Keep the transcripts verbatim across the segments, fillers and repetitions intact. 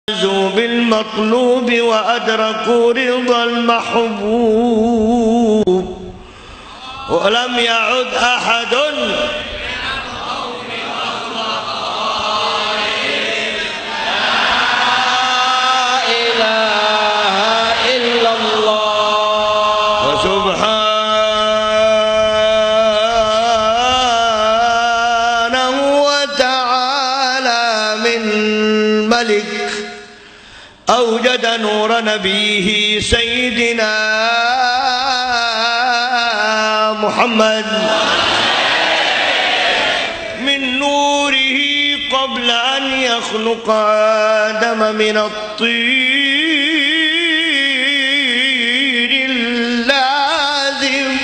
بالمطلوب وأدركوا رضا المحبوب، ولم يعد أحد أوجد نور نبيه سيدنا محمد من نوره قبل أن يخلق آدم من الطين اللازم،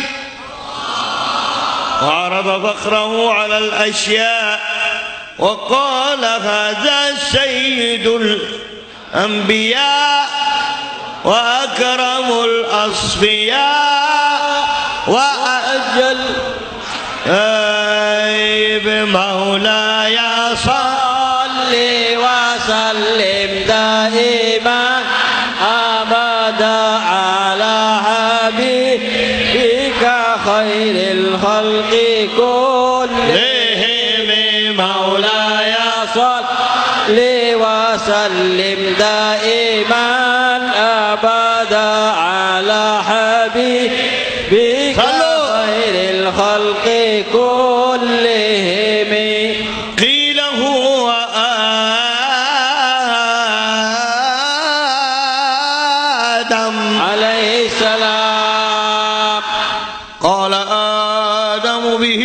وعرض فخره على الأشياء وقال هذا سيد الأنبياء وأكرم الأصفياء وأجل بمولاي صل وسلم دائما أبدا على حبيبك خير الخلق كلهم، مولاي صل وسلم دائما أبدا على حبيبك خير الخلق كلهم. قيل هو آدم عليه السلام، قال آدم به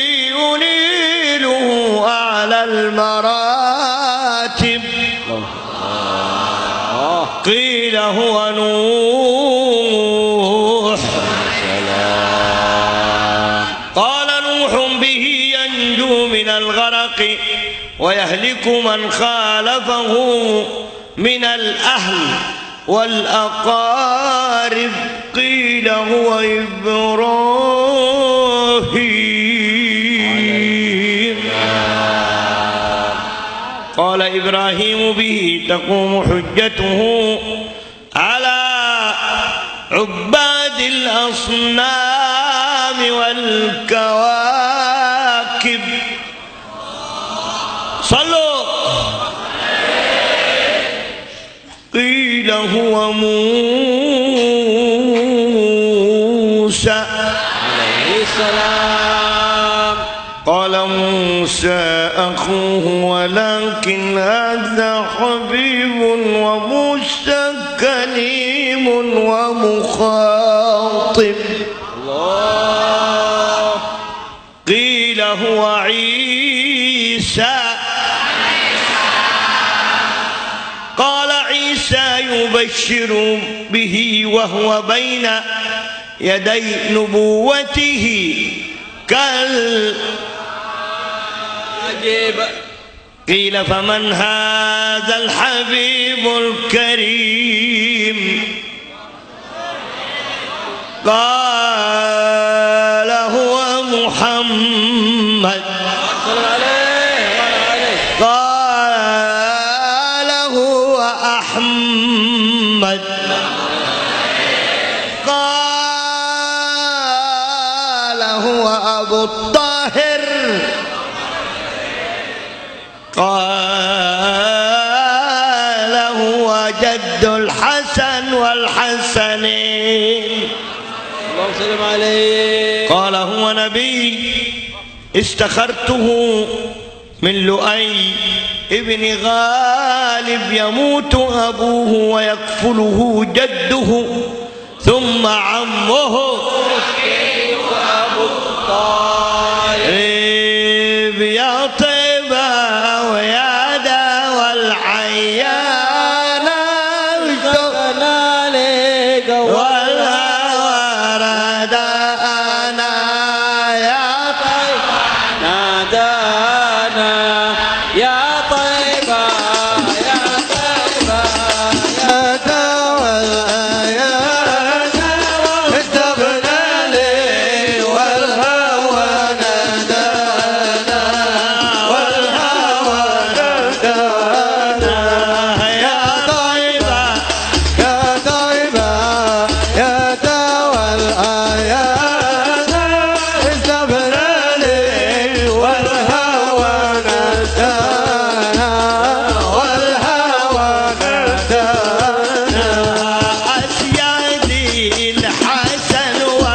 ينيله أعلى المراتب، قيل هو نوح، قال نوح به ينجو من الغرق ويهلك من خالفه من الأهل والأقارب، قيل هو إبراهيم، قال إبراهيم به تقوم حجته على عباد الأصنام والكواكب. صلوا. قيل هو موسى عليه السلام، قال موسى أخوه ولكن هذا حبيب وموسى كليم ومخاطب. الله. قيل هو عيسى، قال عيسى يبشر به وهو بين يدي نبوته كال قيل فمن هذا الحبيب الكريم، قال هو محمد، قال هو أحمد، قال هو أبو الطاهر، قال هو جد الحسن والحسنين، اللهم صل عليه. قال هو نبي استخرته من لؤي ابن غالب يموت أبوه ويكفله جده ثم عمه أبو الطالب، يا طيبة ويا دا والعيان اشتقنا لك والهوى دانا، يا طيبة نادانا، يا طيبة يا طيبة يا دوا يا دوا اشتقنا لك والهوى نادانا والهوى نادانا. السلوى